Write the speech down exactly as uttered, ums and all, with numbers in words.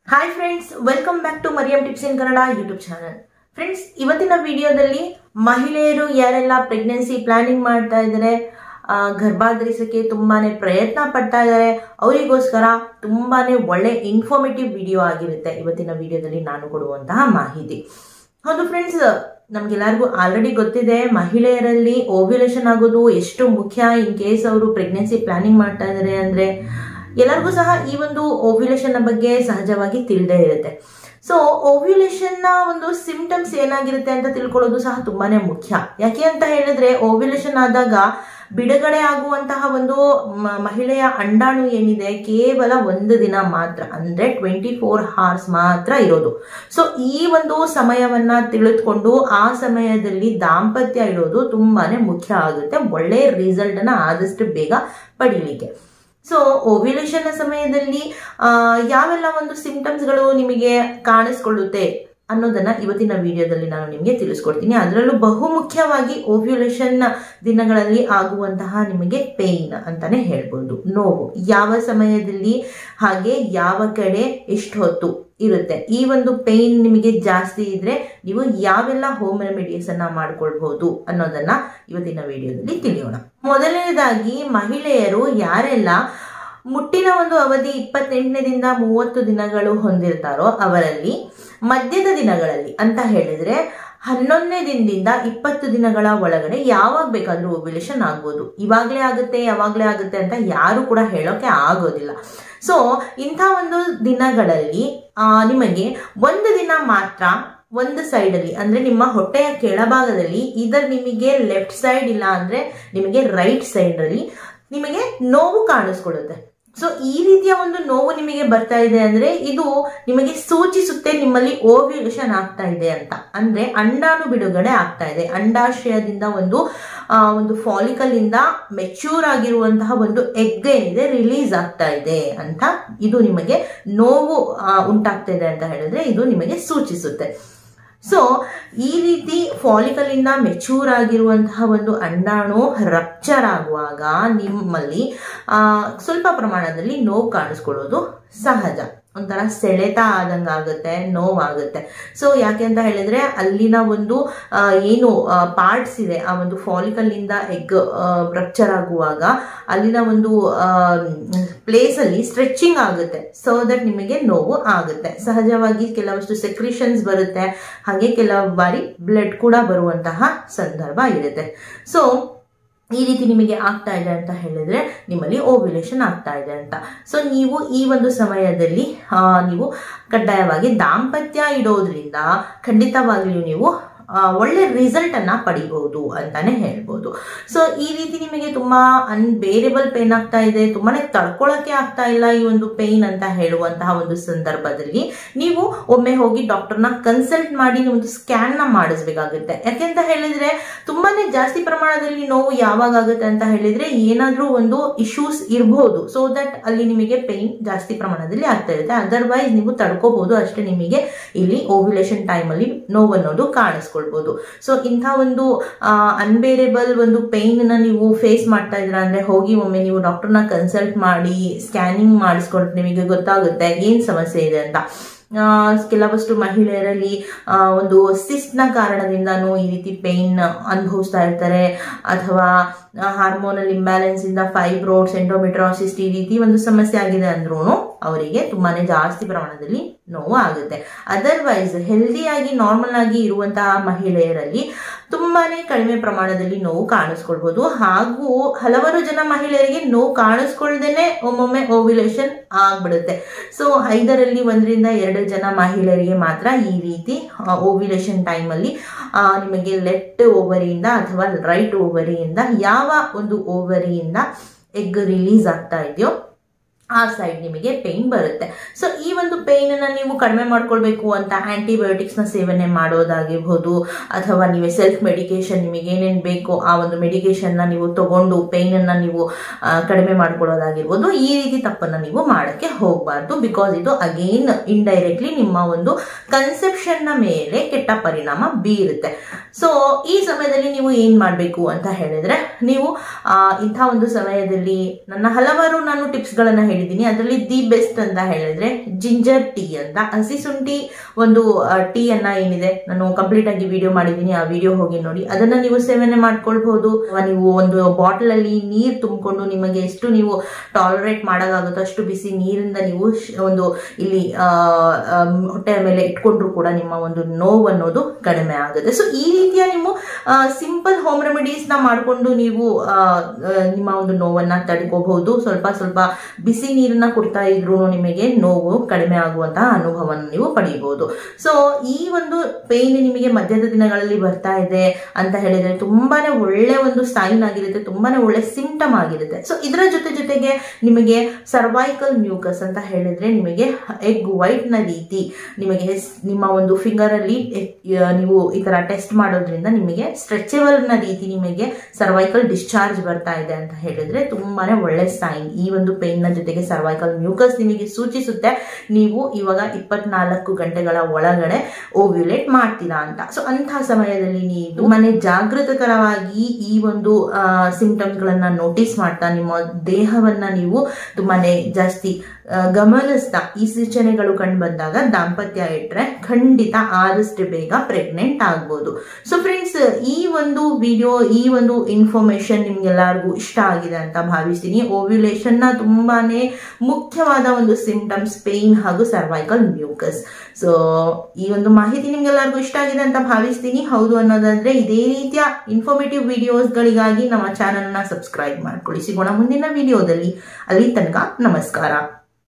Hi friends, welcome back to Mariyam tips in Kannada YouTube channel. Friends, ಇವತ್ತಿನ ವಿಡಿಯೋದಲ್ಲಿ ಮಹಿಳೆಯರು ಯಾರೆಲ್ಲ ಪ್ರೆಗ್ನೆನ್ಸಿ ಪ್ಲಾನಿಂಗ್ ಮಾಡ್ತಾ ಇದ್ದಾರೆ, ಗರ್ಭಾಧರಿಸಕ್ಕೆ ತುಂಬಾನೇ ಪ್ರಯತ್ನ ಪಡ್ತಾ ಇದ್ದಾರೆ, ಅವರಿಗೋಸ್ಕರ ತುಂಬಾನೇ ಒಳ್ಳೆ ಇನ್ಫಾರ್ಮೇಟಿವ್ ವಿಡಿಯೋ ಆಗಿರುತ್ತೆ ಇವತ್ತಿನ ವಿಡಿಯೋದಲ್ಲಿ ನಾನು ಕೊಡುವಂತಹ ಮಾಹಿತಿ. ಹೌದು ಫ್ರೆಂಡ್ಸ್, ನಮ್ಗೆಲ್ಲರಿಗೂ ಆಲ್ರೆಡಿ ಗೊತ್ತಿದೆ ಮಹಿಳೆಯರಲ್ಲಿ ಓವ್ಯುಲೇಷನ್ ಆಗೋದು ಎಷ್ಟು ಮುಖ್ಯ. ಇನ್ ಕೇಸ್ ಅವರು ಪ್ರೆಗ್ನೆನ್ಸಿ ಪ್ಲಾನಿಂಗ್ ಮಾಡ್ತಾ ಇದ್ದಾರೆ ಅಂದ್ರೆ ಎಲ್ಲರಿಗೂ ಸಹ ಈ ಒಂದು ಓವ್ಯುಲೇಷನ್ ಬಗ್ಗೆ ಸಹಜವಾಗಿ ತಿಳಿದೇ ಇರುತ್ತೆ. ಸೊ ಓವ್ಯುಲೇಷನ್ ನ ಒಂದು ಸಿಂಪ್ಟಮ್ಸ್ ಏನಾಗಿರುತ್ತೆ ಅಂತ ತಿಳ್ಕೊಳ್ಳೋದು ಸಹ ತುಂಬಾನೇ ಮುಖ್ಯ. ಯಾಕೆ ಅಂತ ಹೇಳಿದ್ರೆ ಓವ್ಯುಲೇಷನ್ ಆದಾಗ ಬಿಡುಗಡೆ ಆಗುವಂತಹ ಒಂದು ಮಹಿಳೆಯ ಅಂಡಾಣು ಏನಿದೆ ಕೇವಲ ಒಂದು ದಿನ ಮಾತ್ರ, ಅಂದ್ರೆ ಟ್ವೆಂಟಿ ಫೋರ್ ಅವರ್ಸ್ ಮಾತ್ರ ಇರೋದು. ಸೊ ಈ ಒಂದು ಸಮಯವನ್ನ ತಿಳಿದುಕೊಂಡು ಆ ಸಮಯದಲ್ಲಿ ದಾಂಪತ್ಯ ಇಡೋದು ತುಂಬಾನೇ ಮುಖ್ಯ ಆಗುತ್ತೆ, ಒಳ್ಳೆ ರಿಸಲ್ಟ್ ಅನ್ನ ಆದಷ್ಟು ಬೇಗ ಪಡೀಲಿಕ್ಕೆ. ಸೊ ಓವ್ಯುಲೇಷನ್ ಸಮಯದಲ್ಲಿ ಆ ಯಾವೆಲ್ಲ ಒಂದು ಸಿಂಪ್ಟಮ್ಸ್ಗಳು ನಿಮಗೆ ಕಾಣಿಸ್ಕೊಳ್ಳುತ್ತೆ ಅನ್ನೋದನ್ನ ಇವತ್ತಿನ ವಿಡಿಯೋದಲ್ಲಿ ನಾನು ನಿಮಗೆ ತಿಳಿಸ್ಕೊಡ್ತೀನಿ. ಅದರಲ್ಲೂ ಬಹುಮುಖ್ಯವಾಗಿ ಓವ್ಯುಲೇಷನ್ ದಿನಗಳಲ್ಲಿ ಆಗುವಂತಹ ನಿಮಗೆ ಪೇಯ್ನ್ ಅಂತಾನೆ ಹೇಳ್ಬೋದು, ನೋವು ಯಾವ ಸಮಯದಲ್ಲಿ ಹಾಗೆ ಯಾವ ಕಡೆ ಎಷ್ಟು ಹೊತ್ತು ಇರುತ್ತೆ. ಈ ಒಂದು ಪೇಯ್ನ್ ನಿಮಗೆ ಜಾಸ್ತಿ ಇದ್ರೆ ನೀವು ಯಾವೆಲ್ಲ ಹೋಮ್ ರೆಮಿಡೀಸ್ ಅನ್ನ ಮಾಡ್ಕೊಳ್ಬಹುದು ಅನ್ನೋದನ್ನ ಇವತ್ತಿನ ವಿಡಿಯೋದಲ್ಲಿ ತಿಳಿಯೋಣ. ಮೊದಲನೇದಾಗಿ ಮಹಿಳೆಯರು ಯಾರೆಲ್ಲ ಮುಟ್ಟಿನ ಒಂದು ಅವಧಿ ಇಪ್ಪತ್ತೆಂಟನೇದಿಂದ ಮೂವತ್ತು ದಿನಗಳು ಹೊಂದಿರ್ತಾರೋ ಅವರಲ್ಲಿ ಮಧ್ಯದ ದಿನಗಳಲ್ಲಿ ಅಂತ ಹೇಳಿದ್ರೆ ಹನ್ನೊಂದನೇ ದಿನದಿಂದ ಇಪ್ಪತ್ತು ದಿನಗಳ ಒಳಗಡೆ ಯಾವಾಗ ಬೇಕಾದ್ರೂ ಓವ್ಯುಲೇಷನ್ ಆಗ್ಬೋದು. ಇವಾಗ್ಲೇ ಆಗುತ್ತೆ ಯಾವಾಗ್ಲೇ ಆಗುತ್ತೆ ಅಂತ ಯಾರು ಕೂಡ ಹೇಳೋಕೆ ಆಗೋದಿಲ್ಲ. ಸೊ ಇಂಥ ಒಂದು ದಿನಗಳಲ್ಲಿ ಆ ನಿಮಗೆ ಒಂದು ದಿನ ಮಾತ್ರ ಒಂದು ಸೈಡ್ ಅಲ್ಲಿ ಅಂದ್ರೆ ನಿಮ್ಮ ಹೊಟ್ಟೆಯ ಕೆಳಭಾಗದಲ್ಲಿ ಇದರ್ ನಿಮಗೆ ಲೆಫ್ಟ್ ಸೈಡ್ ಇಲ್ಲ ಅಂದ್ರೆ ನಿಮಗೆ ರೈಟ್ ಸೈಡ್ ಅಲ್ಲಿ ನಿಮಗೆ ನೋವು ಕಾಣಿಸ್ಕೊಳ್ಳುತ್ತೆ. ಸೊ ಈ ರೀತಿಯ ಒಂದು ನೋವು ನಿಮಗೆ ಬರ್ತಾ ಇದೆ ಅಂದ್ರೆ ಇದು ನಿಮಗೆ ಸೂಚಿಸುತ್ತೆ ನಿಮ್ಮಲ್ಲಿ ಓವ್ಯುಲೇಷನ್ ಆಗ್ತಾ ಇದೆ ಅಂತ. ಅಂದ್ರೆ ಅಂಡಾಣು ಬಿಡುಗಡೆ ಆಗ್ತಾ ಇದೆ, ಅಂಡಾಶಯದಿಂದ ಒಂದು ಆ ಒಂದು ಫಾಲಿಕಲ್ ಇಂದ ಮೆಚ್ಯೂರ್ ಆಗಿರುವಂತಹ ಒಂದು ಎಗ್ ಏನಿದೆ ರಿಲೀಸ್ ಆಗ್ತಾ ಇದೆ ಅಂತ, ಇದು ನಿಮಗೆ ನೋವು ಉಂಟಾಗ್ತಾ ಇದೆ ಅಂತ ಹೇಳಿದ್ರೆ ಇದು ನಿಮಗೆ ಸೂಚಿಸುತ್ತೆ. ಸೊ ಈ ರೀತಿ ಫಾಲಿಕಲ್ ಇಂದ ಮೆಚೂರ್ ಆಗಿರುವಂತಹ ಒಂದು ಅಂಡಾಣು ರಪ್ಚರ್ ಆಗುವಾಗ ನಿಮ್ಮಲ್ಲಿ ಆ ಸ್ವಲ್ಪ ಪ್ರಮಾಣದಲ್ಲಿ ನೋವು ಕಾಣಿಸ್ಕೊಳ್ಳೋದು ಸಹಜ, ಒಂಥರ ಸೆಳೆತ ಆದಂಗ ಆಗುತ್ತೆ, ನೋವಾಗುತ್ತೆ. ಸೊ ಯಾಕೆ ಅಂತ ಹೇಳಿದ್ರೆ ಅಲ್ಲಿನ ಒಂದು ಏನು ಪಾರ್ಟ್ಸ್ ಇದೆ ಆ ಒಂದು ಫಾಲಿಕಲ್ ಇಂದ ಎಗ್ ರಪ್ಚರ್ ಆಗುವಾಗ ಅಲ್ಲಿನ ಒಂದು ಪ್ಲೇಸ್ ಅಲ್ಲಿ ಸ್ಟ್ರೆಚಿಂಗ್ ಆಗುತ್ತೆ. ಸೊ ದಟ್ ನಿಮಗೆ ನೋವು ಆಗುತ್ತೆ. ಸಹಜವಾಗಿ ಕೆಲವಷ್ಟು ಸೆಕ್ರಿಷನ್ಸ್ ಬರುತ್ತೆ, ಹಾಗೆ ಕೆಲವು ಬಾರಿ ಬ್ಲಡ್ ಕೂಡ ಬರುವಂತಹ ಸಂದರ್ಭ ಇರುತ್ತೆ. ಸೊ ಈ ರೀತಿ ನಿಮಗೆ ಆಗ್ತಾ ಇದೆ ಅಂತ ಹೇಳಿದ್ರೆ ನಿಮ್ಮಲ್ಲಿ ಓವ್ಯುಲೇಷನ್ ಆಗ್ತಾ ಇದೆ ಅಂತ. ಸೊ ನೀವು ಈ ಒಂದು ಸಮಯದಲ್ಲಿ ಆ ನೀವು ಕಡ್ಡಾಯವಾಗಿ ದಾಂಪತ್ಯ ಇಡೋದ್ರಿಂದ ಖಂಡಿತವಾಗ್ಲಿಯೂ ನೀವು ಒಳ್ಳೆ ರಿಸಲ್ಟ್ ಅನ್ನ ಪಡಿಬಹುದು ಅಂತಾನೆ ಹೇಳ್ಬೋದು. ಸೊ ಈ ರೀತಿ ನಿಮಗೆ ತುಂಬಾ ಅನ್ಬೇರೇಬಲ್ ಪೇನ್ ಆಗ್ತಾ ಇದೆ, ತುಂಬಾನೇ ತಡ್ಕೊಳಕ್ಕೆ ಆಗ್ತಾ ಇಲ್ಲ ಈ ಒಂದು ಪೇನ್ ಅಂತ ಹೇಳುವಂತಹ ಒಂದು ಸಂದರ್ಭದಲ್ಲಿ ನೀವು ಒಮ್ಮೆ ಹೋಗಿ ಡಾಕ್ಟರ್ನ ಕನ್ಸಲ್ಟ್ ಮಾಡಿ ಒಂದು ಸ್ಕ್ಯಾನ್ ನ ಮಾಡಿಸ್ಬೇಕಾಗುತ್ತೆ. ಯಾಕೆಂತ ಹೇಳಿದ್ರೆ ತುಂಬಾನೇ ಜಾಸ್ತಿ ಪ್ರಮಾಣದಲ್ಲಿ ನೋವು ಯಾವಾಗ ಆಗುತ್ತೆ ಅಂತ ಹೇಳಿದ್ರೆ ಏನಾದ್ರೂ ಒಂದು ಇಶ್ಯೂಸ್ ಇರಬಹುದು. ಸೊ ದಟ್ ಅಲ್ಲಿ ನಿಮಗೆ ಪೇನ್ ಜಾಸ್ತಿ ಪ್ರಮಾಣದಲ್ಲಿ ಆಗ್ತಾ ಇರುತ್ತೆ. ಅದರ್ವೈಸ್ ನೀವು ತಡ್ಕೋಬಹುದು ಅಷ್ಟೇ, ನಿಮಗೆ ಇಲ್ಲಿ ಓವ್ಯುಲೇಷನ್ ಟೈಮ್ ಅಲ್ಲಿ ನೋವು ಅನ್ನೋದು ಕಾಣಿಸ್ಕೊಳ್ಳಿ. ಸೊ ಇಂಥ ಒಂದು ಅನ್ಬೇರೇಬಲ್ ಒಂದು ಪೇನ್ ನ ನೀವು ಫೇಸ್ ಮಾಡ್ತಾ ಇದ್ರ ಅಂದ್ರೆ ಹೋಗಿ ಒಮ್ಮೆ ನೀವು ಡಾಕ್ಟರ್ನ ಕನ್ಸಲ್ಟ್ ಮಾಡಿ ಸ್ಕ್ಯಾನಿಂಗ್ ಮಾಡಿಸ್ಕೊಂಡು ನಿಮಗೆ ಗೊತ್ತಾಗುತ್ತೆ ಏನ್ ಸಮಸ್ಯೆ ಇದೆ ಅಂತ. ಕೆಲವಷ್ಟು ಮಹಿಳೆಯರಲ್ಲಿ ಒಂದು ಸಿಸ್ಟ್ ನ ಕಾರಣದಿಂದಾನು ಈ ರೀತಿ ಪೇನ್ ಅನುಭವಿಸ್ತಾ ಇರ್ತಾರೆ, ಅಥವಾ ಹಾರ್ಮೋನಲ್ ಇಂಬ್ಯಾಲೆನ್ಸ್ ಇಂದ ಫೈಬ್ರೋಯ್ಡ್ಸ್, ಎಂಡೋಮೆಟ್ರಿಯೋಸಿಸ್ ಈ ರೀತಿ ಒಂದು ಸಮಸ್ಯೆ ಆಗಿದೆ ಅಂದ್ರೂ ಅವರಿಗೆ ತುಂಬಾನೇ ಜಾಸ್ತಿ ಪ್ರಮಾಣದಲ್ಲಿ ನೋವು ಆಗುತ್ತೆ. ಅದರ್ವೈಸ್ ಹೆಲ್ದಿಯಾಗಿ ನಾರ್ಮಲ್ ಆಗಿ ಇರುವಂತಹ ಮಹಿಳೆಯರಲ್ಲಿ ತುಂಬಾನೇ ಕಡಿಮೆ ಪ್ರಮಾಣದಲ್ಲಿ ನೋವು ಕಾಣಿಸ್ಕೊಳ್ಬಹುದು. ಹಾಗೂ ಹಲವಾರು ಜನ ಮಹಿಳೆಯರಿಗೆ ನೋವು ಕಾಣಿಸ್ಕೊಳ್ದೇನೆ ಒಮ್ಮೊಮ್ಮೆ ಓವ್ಯುಲೇಷನ್ ಆಗ್ಬಿಡುತ್ತೆ. ಸೊ ಐದರಲ್ಲಿ ಒಂದರಿಂದ ಎರಡು ಜನ ಮಹಿಳೆಯರಿಗೆ ಮಾತ್ರ ಈ ರೀತಿ ಓವ್ಯುಲೇಷನ್ ಟೈಮ್ ಅಲ್ಲಿ ನಿಮಗೆ ಲೆಫ್ಟ್ ಓವರಿಯಿಂದ ಅಥವಾ ರೈಟ್ ಓವರಿಯಿಂದ ಯಾವ ಒಂದು ಓವರಿಯಿಂದ ಎಗ್ ರಿಲೀಸ್ ಆಗ್ತಾ ಇದೆಯೋ ಆ ಸೈಡ್ ನಿಮಗೆ ಪೇನ್ ಬರುತ್ತೆ. ಸೊ ಈ ಒಂದು ಪೇನ್ ಅನ್ನ ನೀವು ಕಡಿಮೆ ಮಾಡ್ಕೊಳ್ಬೇಕು ಅಂತ ಆಂಟಿಬಯೋಟಿಕ್ಸ್ ನ ಸೇವನೆ ಮಾಡೋದಾಗಿರ್ಬೋದು, ಅಥವಾ ನೀವೇ ಸೆಲ್ಫ್ ಮೆಡಿಕೇಶನ್ ನಿಮಗೆ ಏನೇನ್ ಬೇಕೋ ಆ ಒಂದು ಮೆಡಿಕೇಶನ್ ನ ನೀವು ತಗೊಂಡು ಪೇನ್ ಅನ್ನ ನೀವು ಕಡಿಮೆ ಮಾಡ್ಕೊಳ್ಳೋದಾಗಿರ್ಬೋದು. ಈ ರೀತಿ ತಪ್ಪನ್ನ ನೀವು ಮಾಡಕ್ಕೆ ಹೋಗಬಾರ್ದು, ಬಿಕಾಸ್ ಇದು ಅಗೇನ್ ಇಂಡೈರೆಕ್ಟ್ಲಿ ನಿಮ್ಮ ಒಂದು ಕನ್ಸೆಪ್ಷನ್ ನ ಮೇಲೆ ಕೆಟ್ಟ ಪರಿಣಾಮ ಬೀರುತ್ತೆ. ಸೊ ಈ ಸಮಯದಲ್ಲಿ ನೀವು ಏನ್ ಮಾಡ್ಬೇಕು ಅಂತ ಹೇಳಿದ್ರೆ ನೀವು ಆ ಇಂಥ ಒಂದು ಸಮಯದಲ್ಲಿ ನನ್ನ ಹಲವಾರು ನಾನು ಟಿಪ್ಸ್ ಗಳನ್ನ ಹೇಳಿದ್ದೀನಿ. ಅದರಲ್ಲಿ ದಿ ಬೆಸ್ಟ್ ಅಂತ ಹೇಳಿದ್ರೆ ಜಿಂಜರ್ ಟೀ ಅಂತ. ಹಸಿ ಶುಂಠಿ ಒಂದು ಟೀ ಅನ್ನ ಏನಿದೆ ನಾನು ಕಂಪ್ಲೀಟ್ ಆಗಿ ವಿಡಿಯೋ ಮಾಡಿದ್ದೀನಿ, ಆ ವಿಡಿಯೋ ಹೋಗಿ ನೋಡಿ. ಅದನ್ನ ನೀವು ಸೇವನೆ ಮಾಡ್ಕೊಳ್ಬಹುದು. ನೀವು ಒಂದು ಬಾಟಲ್ ಅಲ್ಲಿ ನೀರ್ ತುಂಬಿಕೊಂಡು ನಿಮಗೆ ಎಷ್ಟು ನೀವು ಟಾಲರೇಟ್ ಮಾಡೋಕ್ಕಾಗುತ್ತೋ ಅಷ್ಟು ಬಿಸಿ ನೀರಿಂದ ನೀವು ಒಂದು ಇಲ್ಲಿ ಹೊಟ್ಟೆಯ ಮೇಲೆ ಇಟ್ಕೊಂಡ್ರು ಕೂಡ ನಿಮ್ಮ ಒಂದು ನೋವು ಅನ್ನೋದು ಕಡಿಮೆ ಆಗುತ್ತೆ. ಸೊ ಈ ರೀತಿಯ ನೀವು ಸಿಂಪಲ್ ಹೋಮ್ ರೆಮಿಡೀಸ್ ನ ಮಾಡ್ಕೊಂಡು ನೀವು ನಿಮ್ಮ ಒಂದು ನೋವನ್ನ ತಡ್ಕೋಬಹುದು. ಸ್ವಲ್ಪ ಸ್ವಲ್ಪ ಬಿಸಿ ನೀರನ್ನ ಕೊಡ್ತಾ ಇದ್ರು ನಿಮಗೆ ನೋವು ಕಡಿಮೆ ಆಗುವಂತಹ ಅನುಭವವನ್ನು ನೀವು ಪಡೆಯಬಹುದು. ಸೊ ಈ ಒಂದು ಪೇನ್ ನಿಮಗೆ ಮಧ್ಯದ ದಿನಗಳಲ್ಲಿ ಬರ್ತಾ ಇದೆ ಅಂತ ಹೇಳಿದ್ರೆ ತುಂಬಾನೇ ಒಳ್ಳೆ ಒಂದು ಸೈನ್ ಆಗಿರುತ್ತೆ, ತುಂಬಾನೇ ಒಳ್ಳೆ ಸಿಂಪ್ಟಮ್ ಆಗಿರುತ್ತೆ. ಸೊ ಇದರ ಜೊತೆ ಜೊತೆಗೆ ನಿಮಗೆ ಸರ್ವೈಕಲ್ ಮ್ಯೂಕಸ್ ಅಂತ ಹೇಳಿದ್ರೆ ನಿಮಗೆ ಎಗ್ ವೈಟ್ ನ ರೀತಿ ನಿಮಗೆ ನಿಮ್ಮ ಒಂದು ಫಿಂಗರ್ ಅಲ್ಲಿ ನೀವು ಈ ತರ ಟೆಸ್ಟ್ ಮಾಡೋದ್ರಿಂದ ನಿಮಗೆ ಸ್ಟ್ರೆಚಬಲ್ ನ ರೀತಿ ನಿಮಗೆ ಸರ್ವೈಕಲ್ ಡಿಸ್ಚಾರ್ಜ್ ಬರ್ತಾ ಇದೆ ಅಂತ ಹೇಳಿದ್ರೆ ತುಂಬಾನೇ ಒಳ್ಳೆ ಸೈನ್. ಈ ಒಂದು ಪೇನ್ ನ ಜೊತೆಗೆ ಸರ್ವೈಕಲ್ ಮ್ಯೂಕಸ್ ನಿಮಗೆ ಸೂಚಿಸುತ್ತೆ ನೀವು ಇವಾಗ ಇಪ್ಪತ್ನಾಲ್ಕು ಗಂಟೆಗಳ ಒಳಗಡೆ ಓವ್ಯುಲೇಟ್ ಮಾಡ್ತೀರಾ ಅಂತ. ಸೊ ಅಂತಹ ಸಮಯದಲ್ಲಿ ನೀವು ತುಂಬಾನೇ ಜಾಗೃತಕರವಾಗಿ ಈ ಒಂದು ಸಿಂಪ್ಟಮ್ಸ್ ಗಳನ್ನ ನೋಟಿಸ್ ಮಾಡ್ತಾ ನಿಮ್ಮ ದೇಹವನ್ನ ನೀವು ತುಂಬಾನೇ ಜಾಸ್ತಿ ಗಮನಿಸ್ತಾ ಈ ಸೂಚನೆಗಳು ಕಂಡು ಬಂದಾಗ ದಾಂಪತ್ಯ ಇಟ್ರೆ ಖಂಡಿತ ಆದಷ್ಟು ಬೇಗ ಪ್ರೆಗ್ನೆಂಟ್ ಆಗ್ಬೋದು. ಸೊ ಫ್ರೆಂಡ್ಸ್, ಈ ಒಂದು ವಿಡಿಯೋ ಈ ಒಂದು ಇನ್ಫಾರ್ಮೇಶನ್ ನಿಮ್ಗೆಲ್ಲರಿಗೂ ಇಷ್ಟ ಆಗಿದೆ ಅಂತ ಭಾವಿಸ್ತೀನಿ. ಓವ್ಯುಲೇಷನ್ ನ ತುಂಬಾನೇ ಮುಖ್ಯವಾದ ಒಂದು ಸಿಂಪ್ಟಮ್ಸ್ ಪೇನ್ ಹಾಗೂ ಸರ್ವೈಕಲ್ ಮ್ಯೂಕಸ್. ಸೊ ಈ ಒಂದು ಮಾಹಿತಿ ನಿಮ್ಗೆಲ್ಲರಿಗೂ ಇಷ್ಟ ಆಗಿದೆ ಅಂತ ಭಾವಿಸ್ತೀನಿ. ಹೌದು ಅನ್ನೋದಾದ್ರೆ ಇದೇ ರೀತಿಯ ಇನ್ಫಾರ್ಮೇಟಿವ್ ವಿಡಿಯೋಸ್ ಗಳಿಗಾಗಿ ನಮ್ಮ ಚಾನೆಲ್ ನ ಸಬ್ಸ್ಕ್ರೈಬ್ ಮಾಡ್ಕೊಳ್ಳಿ. ಸಿಗೋಣ ಮುಂದಿನ ವಿಡಿಯೋದಲ್ಲಿ. ಅಲ್ಲಿ ತನಕ ನಮಸ್ಕಾರ.